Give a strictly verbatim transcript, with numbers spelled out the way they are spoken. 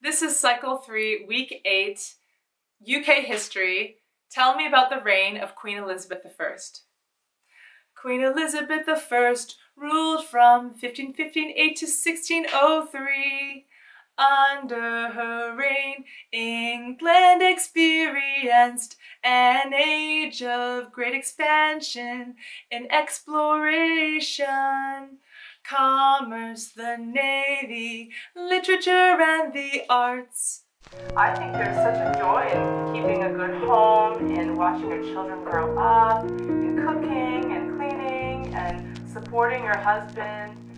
This is cycle three, week eight, U K history. Tell me about the reign of Queen Elizabeth the First. Queen Elizabeth the First ruled from fifteen fifty-eight to sixteen oh three. Under her reign, England experienced an age of great expansion and exploration. Commerce, the navy, literature, and the arts. I think there's such a joy in keeping a good home, in watching your children grow up, in cooking and cleaning and supporting your husband.